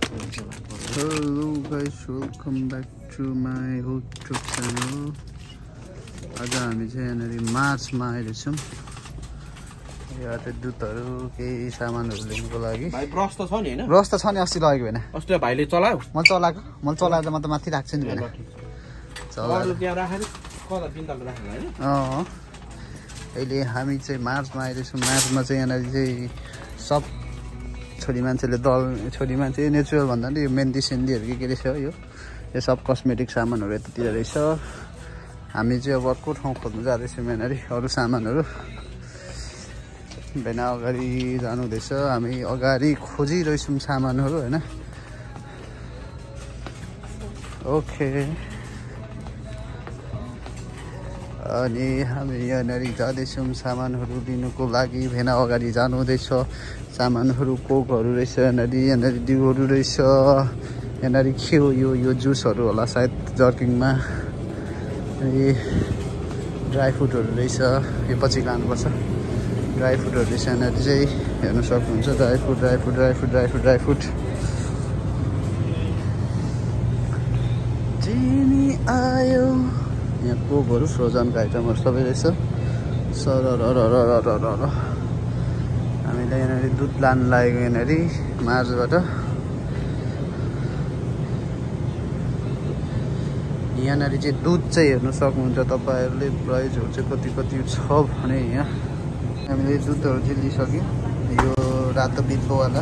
Hello guys, welcome back to my YouTube channel. आज हामी चाहिँ यहाँनिर मार्चमा आइरहेछौँ। यहाँ चाहिँ दुधहरू केही सामानहरू लिनुको लागि। भाइ ब्रस त छ नि हैन? ब्रस त छ नि, अस्ति लगेको हैन? अस्ति भाइले चलायो? मैले चलाएर म त माथि राख्छु नि हैन। चलाएर त्यहाँ राखेर कता पिन्ताल राखेको हैन? अहिले हामी चाहिँ मार्चमा आइरहेछौँ। मार्चमा चाहिँ यहाँनिर चाहिँ सब छोरी मान्छेले छोरी मान्छे नेचुरल भन्दा नि यो मेहन्दी सेन्डीहरू के रहेछ यो सब कस्मेटिक सामानहरू यतातिर रहेछ। हामी चाहिँ अब अर्को ठाउँ खोज्नु जाँदैछौँ यहाँनिर अरू सामानहरू। भेना अगाडि जानु हुँदैछ, हामी अगाडि खोजिरहेछौँ सामानहरू हैन। ओके, अनि हामी यहाँनिर जाँदैछौँ सामानहरू लिनुको लागि। भेना अगाडि जानु हुँदैछ। सामानहरू कोकहरू रहेछ यहाँनिर डिउहरू रहेछ। यहाँनिर के हो यो जुसहरू होला सायद जर्किङमा। ड्राई फ्रुटहरू रहेछ, यो पछि लानुपर्छ। ड्राई फ्रुटहरू रहेछ यहाँनिर चाहिँ हेर्न सक्नुहुन्छ। ड्राई फ्रुट चिनी आयो। यहाँ कोकहरू फ्रोजनको आइटमहरू सबै रहेछ। हामीलाई यहाँनिर दुध लानु लागेको यहाँनिर मार्चबाट। यहाँनिर चाहिँ दुध चाहिँ हेर्नु सक्नुहुन्छ तपाईँहरूले। प्राइसहरू चाहिँ कति छ भने यहाँ हामीले दुधहरू चाहिँ लिइसक्यौँ। यो रातो बिल्पोवाला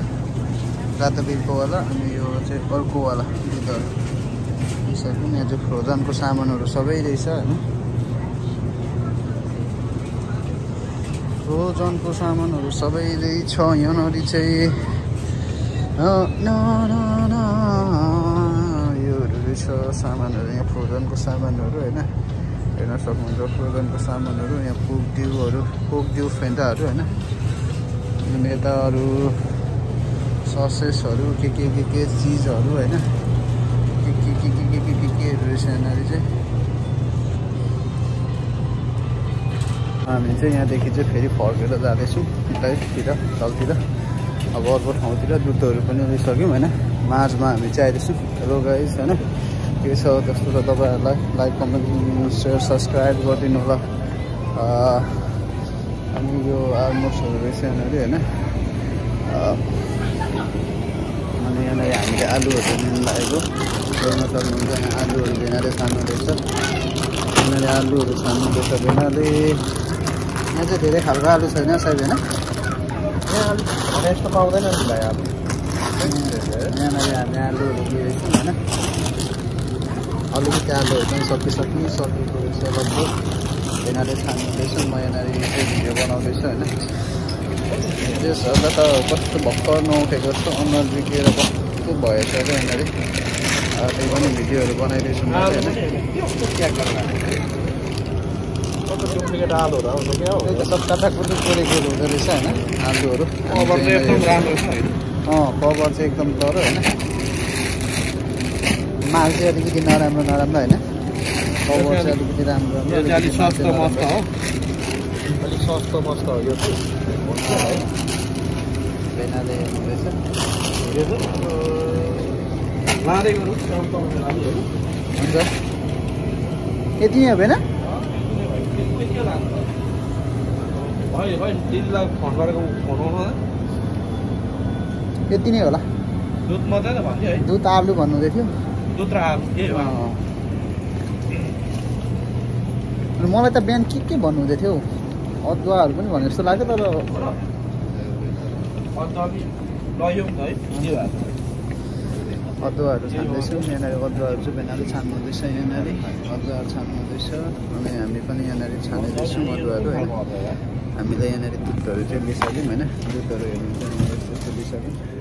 अनि यो चाहिँ अर्कोवाला दुधहरू लिइसक्यौँ। यहाँ चाहिँ फ्रोजनको सामानहरू सबै रहेछ होइन। फ्रोजनको सामानहरू सबै रहेछ यहाँनिर चाहिँ। योहरू रहेछ सामानहरू यहाँ फ्रोजनको सामानहरू होइन। हेर्न सक्नुहुन्छ फ्रोजनको सामानहरू यहाँ कोक डिउ फेन्टाहरू होइन। यता अरू ससेसहरू के चिजहरू होइन। केहरू रहेछ यहाँनिर चाहिँ। हामी चाहिँ यहाँदेखि चाहिँ फेरि फर्केर जाँदैछौँ यतैतिर तलतिर। अब अर्को ठाउँतिर दुधहरू पनि लिइसक्यौँ होइन। मार्चमा हामी चाहिँ आइरहेछौँ। हेलो गाइस होइन, के छ जस्तो त तपाईँहरूलाई लाइक कमेन्ट सेयर सब्सक्राइब गरिदिनु होला। अनि यो आलमोस्टहरू रहेछ यहाँनिर होइन। अनि यहाँनिर हामीले आलुहरू लिनु लागेको हेर्न सक्नुहुन्छ। यहाँ आलुहरू भेनाले छान्नुहुँदैछ। यहाँनिर आलुहरू छान्नुहुँदैछ भेनाले। यहाँ चाहिँ धेरै खालको आलु छैन सायद होइन। यहाँ यस्तो पाउँदैन नि भाइ आलु। यहाँनिर हामी आलुहरू लिएछौँ होइन। अलिकति आलुहरू पनि सकेको रहेछ लगभग। भेनाले छान्नुहुँदैछ। म यहाँनिर भिडियो बनाउँदैछु होइन। त्यसहरूलाई त कस्तो भर्खर नउठेको जस्तो अनुहार बिग्रेर कस्तो भएछ र यहाँनिर। त्यही पनि भिडियोहरू बनाइदिन्छु म होइन। डुप्लिकेट आलुहरू आउँछ क्या हो। त्यही त सब काटाकुटी कोरेको हुँदो रहेछ होइन आलुहरू। कभर चाहिँ एकदम राम्रो छ होइन। कभर चाहिँ एकदम तर होइन। माल चाहिँ अलिकति नराम्रो होइन। कभर चाहिँ अलिकति राम्रो अलिक सस्तो मस्त हो। अलिक सस्तो मस्त हो यो चाहिँ है। भेनाले हुँदैछ लाँदै गर्नु हुन्छ। यति नै हो भेना? दिदीलाई फोन गरेको फोन आउनु यति नै होला। दुध मात्रै त भन्थ्यो है। दुध आलु भन्नुहुँदै थियो। दुध र आलु के मलाई त बिहान के भन्नुहुँदै थियो। अदुवाहरू पनि भने जस्तो लाग्यो तर अदुवाहरू छान्दैछौँ। यहाँनिर अदुवाहरू चाहिँ भेनाले छान्नुहुँदैछ। यहाँनिर अदुवाहरू छान्नुहुँदैछ। अनि हामी पनि यहाँनिर छानिदिन्छौँ अदुवाहरू होइन। हामीले यहाँनिर दुधहरू चाहिँ लिइसक्यौँ होइन। दुधहरू हेर्नुहुन्छ लिइसक्यौँ।